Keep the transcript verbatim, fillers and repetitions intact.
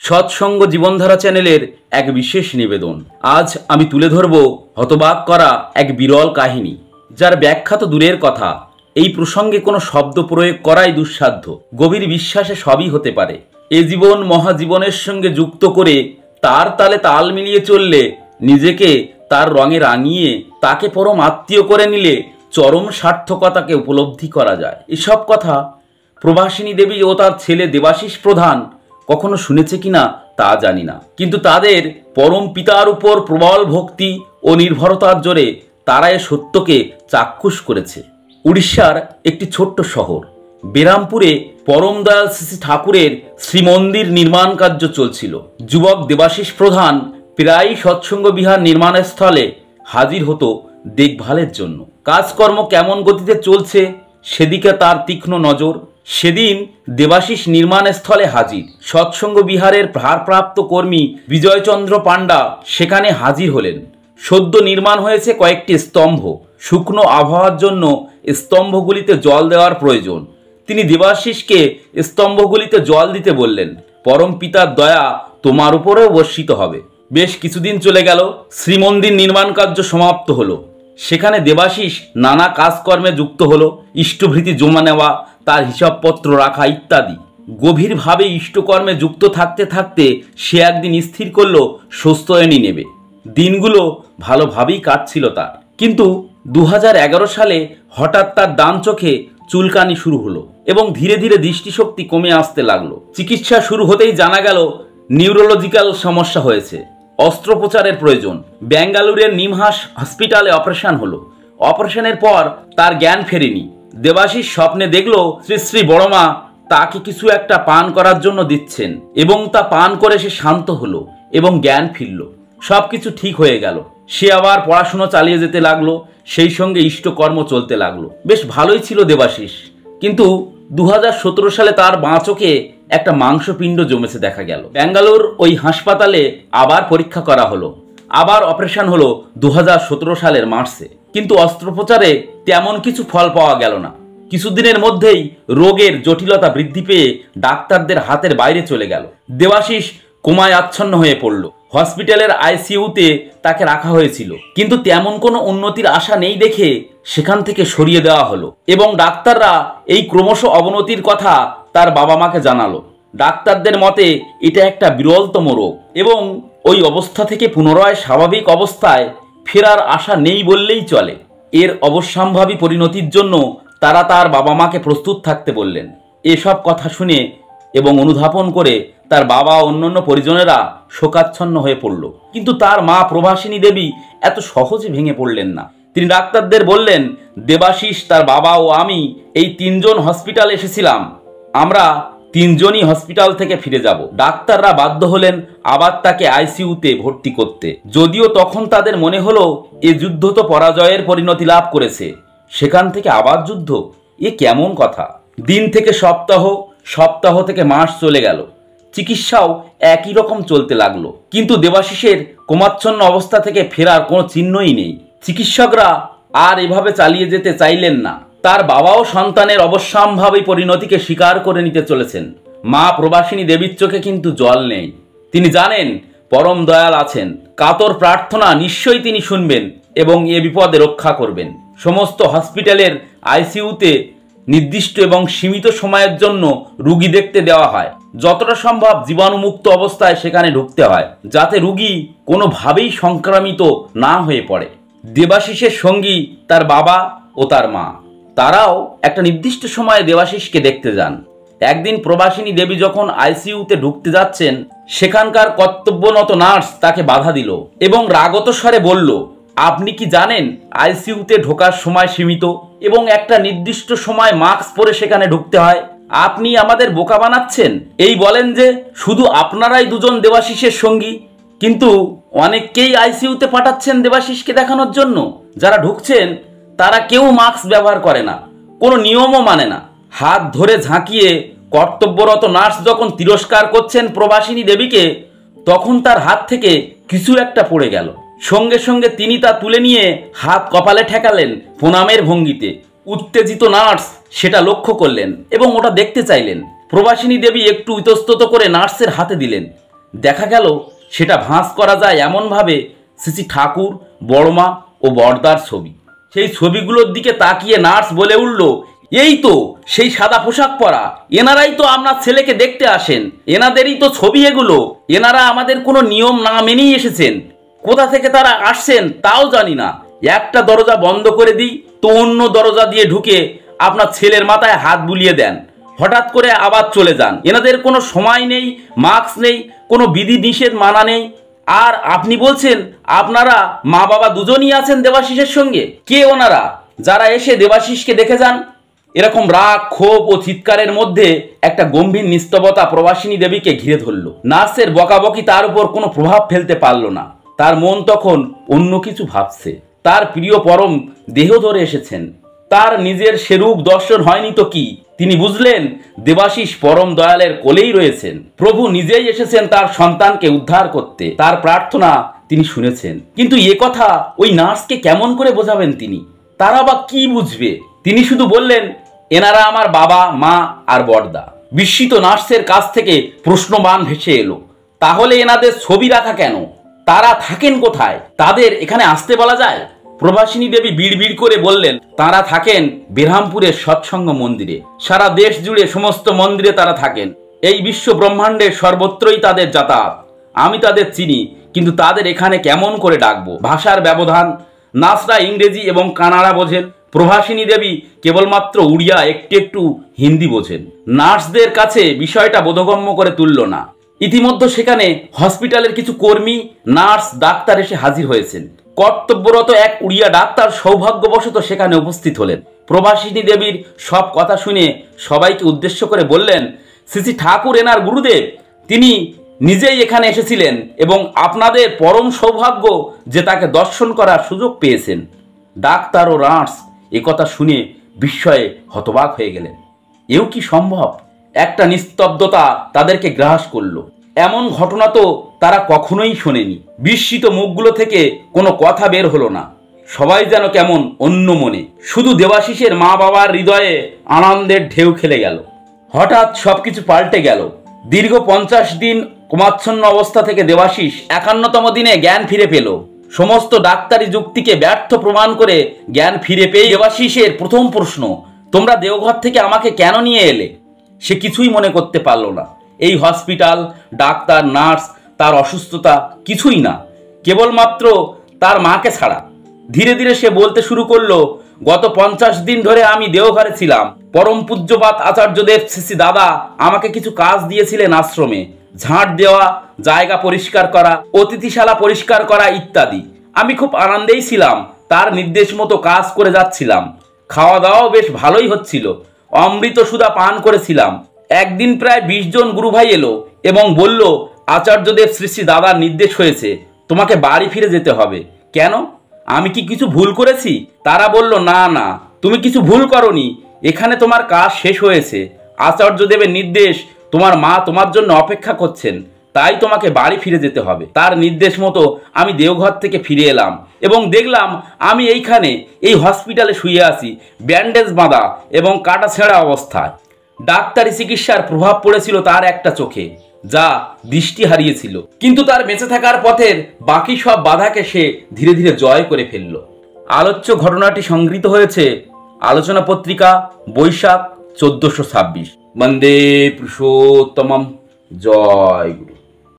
সৎসঙ্গ জীবনধারা চ্যানেলের এক বিশেষ নিবেদন। আজ আমি তুলে ধরব হতবাক করা এক বিরল কাহিনী, যার ব্যাখ্যা তো দূরের কথা, এই প্রসঙ্গে কোনো শব্দ প্রয়োগ করাই দুঃসাধ্য। গভীর বিশ্বাসে সবই হতে পারে। এ জীবন মহাজীবনের সঙ্গে যুক্ত করে তার তালে তাল মিলিয়ে চললে, নিজেকে তার রঙে রাঙিয়ে তাকে পরম আত্মীয় করে নিলে চরম সার্থকতাকে উপলব্ধি করা যায়। এসব কথা প্রভাসিনী দেবী ও তার ছেলে দেবাশিস প্রধান কখনো শুনেছে কিনা তা জানি না, কিন্তু তাদের পরম পিতার উপর প্রবল ভক্তি ও নির্ভরতার জোরে তারা এ সত্যকে চাক্ষুষ করেছে। উড়িষ্যার একটি ছোট্ট শহর বেরামপুরে পরম দয়াল শ্রী ঠাকুরের শ্রীমন্দির নির্মাণ কার্য চলছিল। যুবক দেবাশিস প্রধান প্রায়ই সৎসঙ্গ বিহার নির্মাণের স্থলে হাজির হতো দেখভালের জন্য। কাজকর্ম কেমন গতিতে চলছে সেদিকে তার তীক্ষ্ণ নজর। সেদিন দেবাশিস নির্মাণ স্থলে হাজির। সৎসঙ্গ বিহারের ভারপ্রাপ্ত কর্মী বিজয়চন্দ্র পাণ্ডা সেখানে হাজির হলেন। সদ্য নির্মাণ হয়েছে কয়েকটি স্তম্ভ। শুকনো আবহাওয়ার জন্য স্তম্ভগুলিতে জল দেওয়ার প্রয়োজন। তিনি দেবাশিসকে স্তম্ভগুলিতে জল দিতে বললেন। পরম পিতার দয়া তোমার উপরেও বর্ষিত হবে। বেশ কিছুদিন চলে গেল, শ্রীমন্দির নির্মাণ কার্য সমাপ্ত হলো। সেখানে দেবাশিস নানা কাজকর্মে যুক্ত হলো। ইষ্টভৃতি জমা নেওয়া, তার হিসাবপত্র রাখা ইত্যাদি। গভীরভাবে ইষ্টকর্মে যুক্ত থাকতে থাকতে সে একদিন স্থির করল স্বস্ত্যয়নী নেবে। দিনগুলো ভালোভাবেই কাটছিল তার, কিন্তু দু হাজার এগারো সালে হঠাৎ তার ডান চোখে চুলকানি শুরু হলো এবং ধীরে ধীরে দৃষ্টিশক্তি কমে আসতে লাগলো। চিকিৎসা শুরু হতেই জানা গেল নিউরোলজিক্যাল সমস্যা হয়েছে, অস্ত্রোপচারের প্রয়োজন। বেঙ্গালুরের নিমহাস হসপিটালে অপারেশন হলো। অপারেশনের পর তার জ্ঞান ফেরেনি। দেবাশিস স্বপ্নে দেখল শ্রী শ্রী বড়মা তাকে কিছু একটা পান করার জন্য দিচ্ছেন এবং তা পান করে সে শান্ত হলো এবং জ্ঞান ফিরল। সব কিছু ঠিক হয়ে গেল। সে আবার পড়াশুনো চালিয়ে যেতে লাগলো, সেই সঙ্গে ইষ্টকর্ম চলতে লাগলো। বেশ ভালোই ছিল দেবাশিস, কিন্তু দু হাজার সতেরো সালে তার বাঁ চোখে একটা মাংসপিণ্ড জমেছে দেখা গেল। ব্যাঙ্গালোর ওই হাসপাতালে আবার পরীক্ষা করা হলো, আবার অপারেশন হলো দু হাজার সতেরো সালের মার্চে। কিন্তু অস্ত্রোপচারে তেমন কিছু ফল পাওয়া গেল না। কিছুদিনের মধ্যেই রোগের জটিলতা বৃদ্ধি পেয়ে ডাক্তারদের হাতের বাইরে চলে গেল। দেবাশিস কোমায় আচ্ছন্ন হয়ে পড়ল। হসপিটালের আইসিইউতে তাকে রাখা হয়েছিল, কিন্তু তেমন কোনো উন্নতির আশা নেই দেখে সেখান থেকে সরিয়ে দেওয়া হলো এবং ডাক্তাররা এই ক্রমশ অবনতির কথা তার বাবা মাকে জানালো। ডাক্তারদের মতে এটা একটা বিরলতম রোগ এবং ওই অবস্থা থেকে পুনরায় স্বাভাবিক অবস্থায় ফেরার আশা নেই বললেই চলে। এর অবশ্যম্ভাবী পরিণতির জন্য তারা তার বাবা মাকে প্রস্তুত থাকতে বললেন। এসব কথা শুনে এবং অনুধাবন করে তার বাবা ও অন্যান্য পরিজনেরা শোকাচ্ছন্ন হয়ে পড়ল, কিন্তু তার মা প্রভাসিনী দেবী এত সহজে ভেঙে পড়লেন না। তিনি ডাক্তারদের বললেন, দেবাশিস, তার বাবা ও আমি এই তিনজন হসপিটালে এসেছিলাম, আমরা তিনজনই হসপিটাল থেকে ফিরে যাব। ডাক্তাররা বাধ্য হলেন আবার তাকে আইসিইউতে ভর্তি করতে, যদিও তখন তাদের মনে হলো এ যুদ্ধ তো পরাজয়ের পরিণতি লাভ করেছে, সেখান থেকে আবার যুদ্ধ, এ কেমন কথা। দিন থেকে সপ্তাহ, সপ্তাহ থেকে মাস চলে গেল। চিকিৎসাও একই রকম চলতে লাগলো, কিন্তু দেবাশিসের কোমাচ্ছন্ন অবস্থা থেকে ফেরার কোনো চিহ্নই নেই। চিকিৎসকরা আর এভাবে চালিয়ে যেতে চাইলেন না। তার বাবাও সন্তানের অবশ্যম্ভাবী পরিণতিকে স্বীকার করে নিতে চলেছেন। মা প্রভাসিনী দেবীর চোখে কিন্তু জল নেই। তিনি জানেন পরম দয়াল আছেন, কাতর প্রার্থনা নিশ্চয়ই তিনি শুনবেন এবং এ বিপদে রক্ষা করবেন। সমস্ত হসপিটালের আইসিইউতে নির্দিষ্ট এবং সীমিত সময়ের জন্য রুগী দেখতে দেওয়া হয়। যতটা সম্ভব জীবাণুমুক্ত অবস্থায় সেখানে ঢুকতে হয়, যাতে রুগী কোনোভাবেই সংক্রামিত না হয়ে পড়ে। দেবাশিসের সঙ্গী তার বাবা ও তার মা, তারাও একটা নির্দিষ্ট সময়ে দেবাশিসকে দেখতে যান। একদিন প্রভাসিনী দেবী যখন আইসিইউতে ঢুকতে যাচ্ছেন, সেখানকার কর্তব্যনত নার্স তাকে বাধা দিল এবং রাগত স্বরে বলল, আপনি কি জানেন আইসিইউতে ঢোকার সময় সীমিত এবং একটা নির্দিষ্ট সময় মাস্ক পরে সেখানে ঢুকতে হয়? আপনি আমাদের বোকা বানাচ্ছেন। এই বলেন যে শুধু আপনারাই দুজন দেবাশিসের সঙ্গী, কিন্তু অনেককেই আইসিইউতে পাঠাচ্ছেন দেবাশিসকে দেখানোর জন্য। যারা ঢুকছেন তারা কেউ মাস্ক ব্যবহার করে না, কোনো নিয়মও মানে না। হাত ধরে ঝাঁকিয়ে কর্তব্যরত নার্স যখন তিরস্কার করছেন প্রভাসিনী দেবীকে, তখন তার হাত থেকে কিছু একটা পড়ে গেল। সঙ্গে সঙ্গে তিনি তা তুলে নিয়ে হাত কপালে ঠেকালেন প্রণামের ভঙ্গিতে। উত্তেজিত নার্স সেটা লক্ষ্য করলেন এবং ওটা দেখতে চাইলেন। প্রভাসিনী দেবী একটু ইতস্তত করে নার্সের হাতে দিলেন। দেখা গেল সেটা ভাঁজ করা যায় এমনভাবে শ্রী ঠাকুর, বড়মা ও বড়দার ছবি। সেই ছবিগুলোর দিকে তাকিয়ে নার্স বলে উঠল, এই তো সেই সাদা পোশাক পরা, এনারাই তো আপনার ছেলেকে দেখতে আসেন, এনাদেরই তো ছবি এগুলো। এনারা আমাদের কোনো নিয়ম না মেনেই এসেছেন, কোথা থেকে তারা আসছেন তাও জানি না। একটা দরজা বন্ধ করে দিই তো অন্য দরজা দিয়ে ঢুকে আপনার ছেলের মাথায় হাত বুলিয়ে দেন, হঠাৎ করে আবার চলে যান। এনাদের কোনো সময় নেই, মাস্ক নেই, কোনো বিধি নিষেধ মানা নেই। আর আপনি বলছেন আপনারা মা বাবা দুজনই আছেন দেবাশিসের সঙ্গে। কে ওনারা যারা এসে দেবাশিসকে দেখে যান? এরকম রাগ, ক্ষোভ ও চিৎকারের মধ্যে একটা গম্ভীর নিস্তবতা প্রবাসিনী দেবীকে ঘিরে ধরল। নার্সের বকাবকি তার উপর কোনো প্রভাব ফেলতে পারল না। তার মন তখন অন্য কিছু ভাবছে। তার প্রিয় পরম দেহ ধরে এসেছেন, তার নিজের সেরূপ দর্শন হয়নি তো কি? তিনি বুঝলেন দেবাশিস পরম দয়ালের কোলেই রয়েছেন। প্রভু নিজেই এসেছেন তার সন্তানকে উদ্ধার করতে। তার প্রার্থনা তিনি শুনেছেন। কিন্তু এ কথা ওই নার্সকে কেমন করে বোঝাবেন তিনি? তারা বা কি বুঝবে? তিনি শুধু বললেন, এনারা আমার বাবা, মা আর বড়দা। বিস্মিত নার্সের কাছ থেকে প্রশ্নবাণ ভেসে এলো, তাহলে এনাদের ছবি রাখা কেন? তারা থাকেন কোথায়? তাদের এখানে আসতে বলা যায়? প্রভাসিনী দেবী বিড়বিড় করে বললেন, তারা থাকেন বেরহামপুরের সৎসঙ্গ মন্দিরে। সারা দেশ জুড়ে সমস্ত মন্দিরে তারা থাকেন। এই বিশ্ব ব্রহ্মাণ্ডের সর্বত্রই তাদের যাতায়াত। আমি তাদের চিনি, কিন্তু তাদের এখানে কেমন করে ডাকবো? ভাষার ব্যবধান। নার্সরা ইংরেজি এবং কানাড়া বোঝেন, প্রভাসিনী দেবী কেবলমাত্র উড়িয়া, একটু একটু হিন্দি বোঝেন। নার্সদের কাছে বিষয়টা বোধগম্য করে তুলল না। ইতিমধ্যে সেখানে হসপিটালের কিছু কর্মী, নার্স, ডাক্তার এসে হাজির হয়েছেন। কর্তব্যরত এক উড়িয়া ডাক্তার সৌভাগ্যবশত সেখানে উপস্থিত হলেন। প্রভাসিনী দেবীর সব কথা শুনে সবাইকে উদ্দেশ্য করে বললেন, শ্রী ঠাকুর এনার গুরুদেব, তিনি নিজেই এখানে এসেছিলেন এবং আপনাদের পরম সৌভাগ্য যে তাকে দর্শন করার সুযোগ পেয়েছেন। ডাক্তার ও নার্স একথা শুনে বিস্ময়ে হতবাক হয়ে গেলেন। এও কি সম্ভব? একটা নিস্তব্ধতা তাদেরকে গ্রাস করল। এমন ঘটনা তো তারা কখনোই শোনেনি। বিস্মিত মুখগুলো থেকে কোনো কথা বের হলো না। সবাই যেন কেমন অন্য মনে। শুধু দেবাশিসের মা বাবার হৃদয়ে আনন্দের ঢেউ খেলে গেল। হঠাৎ সবকিছু পাল্টে গেল। দীর্ঘ পঞ্চাশ দিন কোমাচ্ছন্ন অবস্থা থেকে দেবাশিস একান্নতম দিনে জ্ঞান ফিরে পেল। সমস্ত ডাক্তারি যুক্তিকে ব্যর্থ প্রমাণ করে জ্ঞান ফিরে পেয়ে দেবাশিসের প্রথম প্রশ্ন, তোমরা দেওঘর থেকে আমাকে কেন নিয়ে এলে? সে কিছুই মনে করতে পারল না। এই হসপিটাল, ডাক্তার, নার্স, তার অসুস্থতা কিছুই না, কেবলমাত্র তার মাকে ছাড়া। ধীরে ধীরে সে বলতে শুরু করলো, গত পঞ্চাশ দিন ধরে আমি দেওঘরে ছিলাম। পরম পূজ্যপাত আচার্যদেব শ্রী দাদা আমাকে কিছু কাজ দিয়েছিলেন আশ্রমে, ঝাঁট দেওয়া, জায়গা পরিষ্কার করা, অতিথিশালা পরিষ্কার করা ইত্যাদি। আমি খুব আনন্দেই ছিলাম, তার নির্দেশ মতো কাজ করে যাচ্ছিলাম। খাওয়া দাওয়াও বেশ ভালোই হচ্ছিল, অমৃত সুধা পান করেছিলাম। একদিন প্রায় বিশ জন গুরুভাই এলো এবং বলল, আচার্যদেব শ্রী শ্রী দাদার নির্দেশ হয়েছে তোমাকে বাড়ি ফিরে যেতে হবে। কেন? আমি কি কিছু ভুল করেছি? তারা বলল, না না, তুমি কিছু ভুল করনি, এখানে তোমার কাজ শেষ হয়েছে। আচার্যদেবের নির্দেশ, তোমার মা তোমার জন্য অপেক্ষা করছেন, তাই তোমাকে বাড়ি ফিরে যেতে হবে। তার নির্দেশ মতো আমি দেওঘর থেকে ফিরে এলাম এবং দেখলাম আমি এইখানে এই হসপিটালে শুয়ে আছি, ব্যান্ডেজ বাঁধা এবং কাটা ছেঁড়া অবস্থায়। ডাক্তারি চিকিৎসার প্রভাব পড়েছিল তার একটা চোখে, যা দৃষ্টি হারিয়েছিল, কিন্তু তার বেঁচে থাকার পথের বাকি সব বাধাকে সে ধীরে ধীরে জয় করে ফেলল। আলোচ্য ঘটনাটি সংগৃহীত হয়েছে আলোচনা পত্রিকা, বৈশাখ চোদ্দশো ছাব্বিশ। বন্দে পুরুষোত্তমম। জয় গুরু।